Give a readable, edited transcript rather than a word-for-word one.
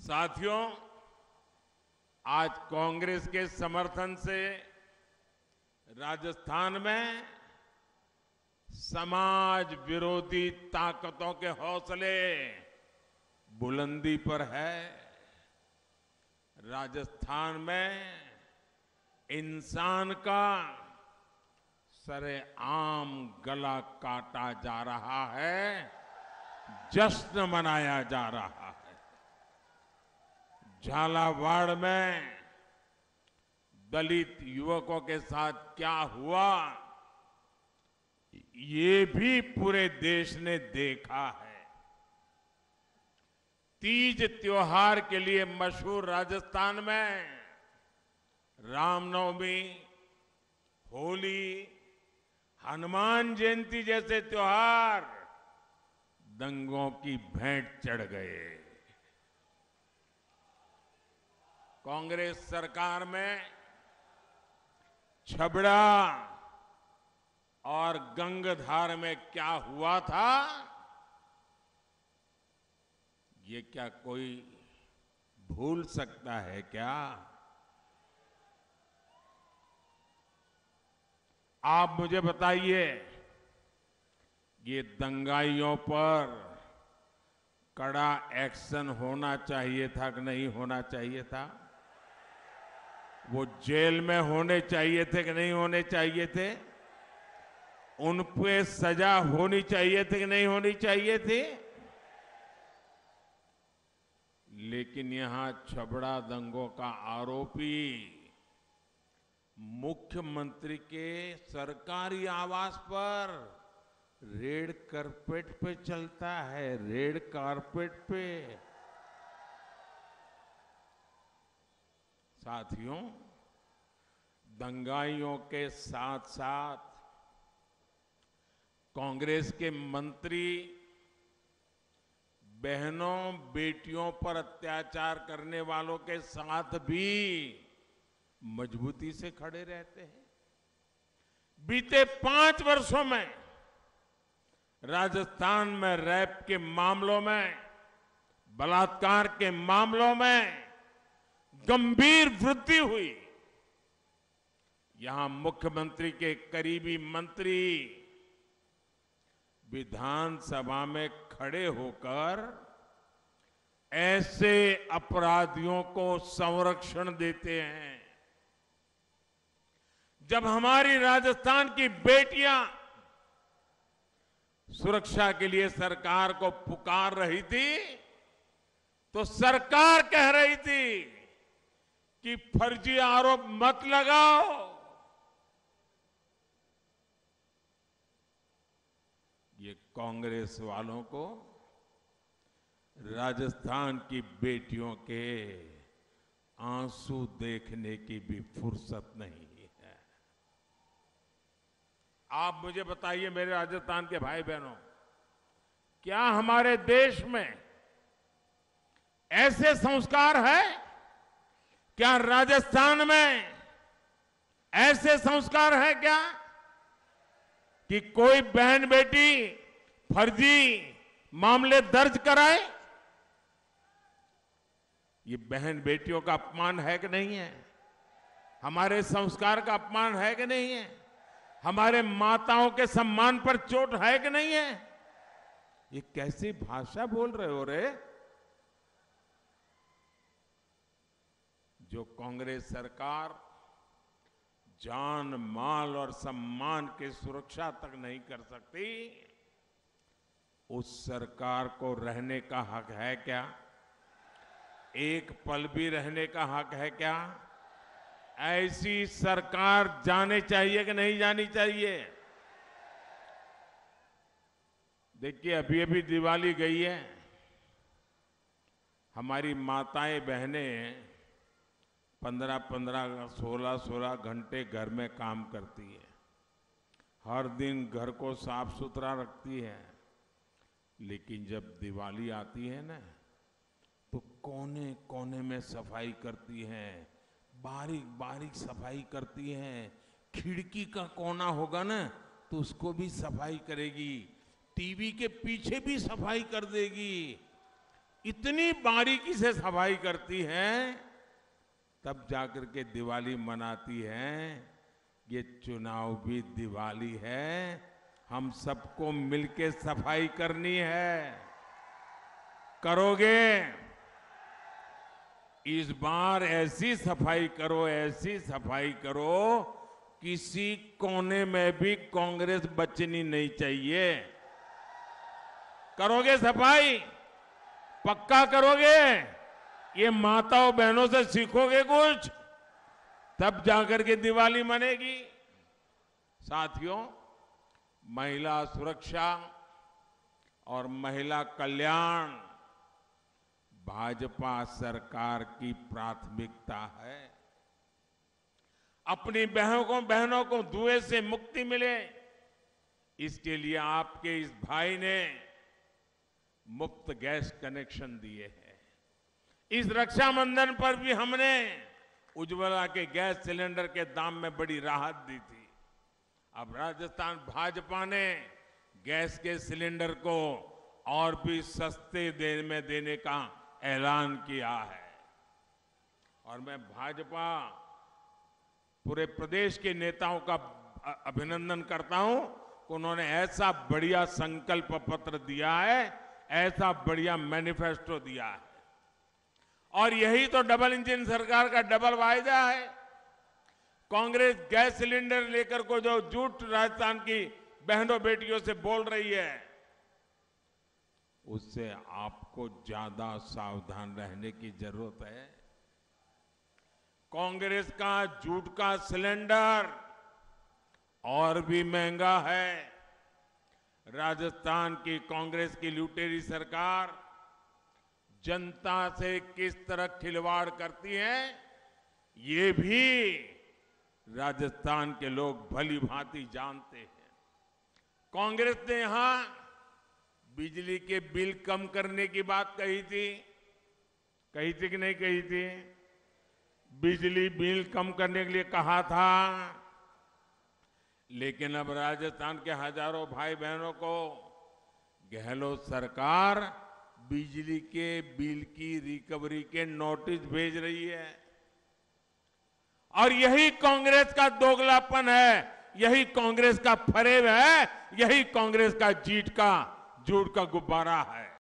साथियों, आज कांग्रेस के समर्थन से राजस्थान में समाज विरोधी ताकतों के हौसले बुलंदी पर है। राजस्थान में इंसान का सरेआम गला काटा जा रहा है, जश्न मनाया जा रहा है। झालावाड़ में दलित युवकों के साथ क्या हुआ, ये भी पूरे देश ने देखा है। तीज त्योहार के लिए मशहूर राजस्थान में रामनवमी, होली, हनुमान जयंती जैसे त्योहार दंगों की भेंट चढ़ गए। कांग्रेस सरकार में छबड़ा और गंगधार में क्या हुआ था, ये क्या कोई भूल सकता है क्या? आप मुझे बताइए, ये दंगाइयों पर कड़ा एक्शन होना चाहिए था कि नहीं होना चाहिए था? वो जेल में होने चाहिए थे कि नहीं होने चाहिए थे? उन पे सजा होनी चाहिए थी कि नहीं होनी चाहिए थी? लेकिन यहां छबड़ा दंगों का आरोपी मुख्यमंत्री के सरकारी आवास पर रेड कारपेट पे चलता है, रेड कारपेट पे। साथियों, दंगाइयों के साथ साथ कांग्रेस के मंत्री बहनों बेटियों पर अत्याचार करने वालों के साथ भी मजबूती से खड़े रहते हैं। बीते 5 वर्षों में राजस्थान में रेप के मामलों में, बलात्कार के मामलों में गंभीर वृद्धि हुई। यहां मुख्यमंत्री के करीबी मंत्री विधानसभा में खड़े होकर ऐसे अपराधियों को संरक्षण देते हैं। जब हमारी राजस्थान की बेटियां सुरक्षा के लिए सरकार को पुकार रही थी, तो सरकार कह रही थी कि फर्जी आरोप मत लगाओ। ये कांग्रेस वालों को राजस्थान की बेटियों के आंसू देखने की भी फुर्सत नहीं है। आप मुझे बताइए मेरे राजस्थान के भाई बहनों, क्या हमारे देश में ऐसे संस्कार है? क्या राजस्थान में ऐसे संस्कार है क्या कि कोई बहन बेटी फर्जी मामले दर्ज कराए? ये बहन बेटियों का अपमान है कि नहीं है? हमारे संस्कार का अपमान है कि नहीं है? हमारे माताओं के सम्मान पर चोट है कि नहीं है? ये कैसी भाषा बोल रहे हो रे? जो कांग्रेस सरकार जान माल और सम्मान की सुरक्षा तक नहीं कर सकती, उस सरकार को रहने का हक है क्या? एक पल भी रहने का हक है क्या? ऐसी सरकार जानी चाहिए कि नहीं जानी चाहिए? देखिए, अभी अभी दिवाली गई है। हमारी माताएं बहनें 15-15, 16-16 घंटे घर में काम करती है। हर दिन घर को साफ सुथरा रखती है। लेकिन जब दिवाली आती है ना, तो कोने कोने में सफाई करती हैं, बारीक बारीक सफाई करती हैं। खिड़की का कोना होगा ना, तो उसको भी सफाई करेगी। टीवी के पीछे भी सफाई कर देगी। इतनी बारीकी से सफाई करती हैं, तब जाकर के दिवाली मनाती हैं। ये चुनाव भी दिवाली है, हम सबको मिलके सफाई करनी है। करोगे? इस बार ऐसी सफाई करो, ऐसी सफाई करो, किसी कोने में भी कांग्रेस बचनी नहीं चाहिए। करोगे सफाई? पक्का करोगे? ये माताओं बहनों से सीखोगे कुछ, तब जाकर के दिवाली मनेगी। साथियों, महिला सुरक्षा और महिला कल्याण भाजपा सरकार की प्राथमिकता है। अपनी बहनों को धुएं से मुक्ति मिले, इसके लिए आपके इस भाई ने मुफ्त गैस कनेक्शन दिए हैं। इस रक्षाबंधन पर भी हमने उज्ज्वला के गैस सिलेंडर के दाम में बड़ी राहत दी थी। अब राजस्थान भाजपा ने गैस के सिलेंडर को और भी सस्ते देने का ऐलान किया है। और मैं भाजपा पूरे प्रदेश के नेताओं का अभिनंदन करता हूं कि उन्होंने ऐसा बढ़िया संकल्प पत्र दिया है, ऐसा बढ़िया मैनिफेस्टो दिया है। और यही तो डबल इंजन सरकार का डबल वायदा है। कांग्रेस गैस सिलेंडर लेकर को जो झूठ राजस्थान की बहनों बेटियों से बोल रही है, उससे आपको ज्यादा सावधान रहने की जरूरत है। कांग्रेस का झूठ का सिलेंडर और भी महंगा है। राजस्थान की कांग्रेस की लुटेरी सरकार जनता से किस तरह खिलवाड़ करती है, ये भी राजस्थान के लोग भली भांति जानते हैं। कांग्रेस ने यहां बिजली के बिल कम करने की बात कही थी कि नहीं कही थी? बिजली बिल कम करने के लिए कहा था, लेकिन अब राजस्थान के हजारों भाई बहनों को गहलोत सरकार बिजली के बिल की रिकवरी के नोटिस भेज रही है। और यही कांग्रेस का दोगलापन है, यही कांग्रेस का फरेब है, यही कांग्रेस का झूठ का गुब्बारा है।